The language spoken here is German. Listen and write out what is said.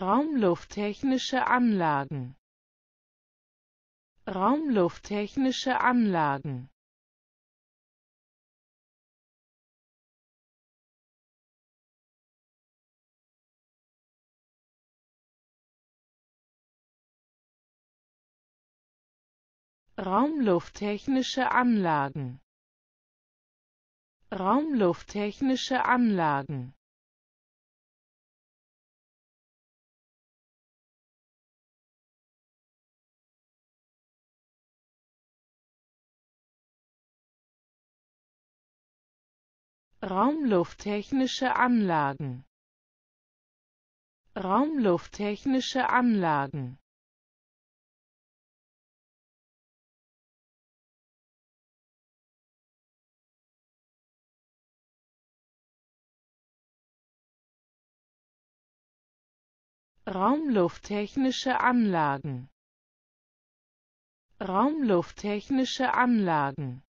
Raumlufttechnische Anlagen, Raumlufttechnische Anlagen, Raumlufttechnische Anlagen, Raumlufttechnische Anlagen, Raumlufttechnische Anlagen, Raumlufttechnische Anlagen, Raumlufttechnische Anlagen, Raumlufttechnische Anlagen,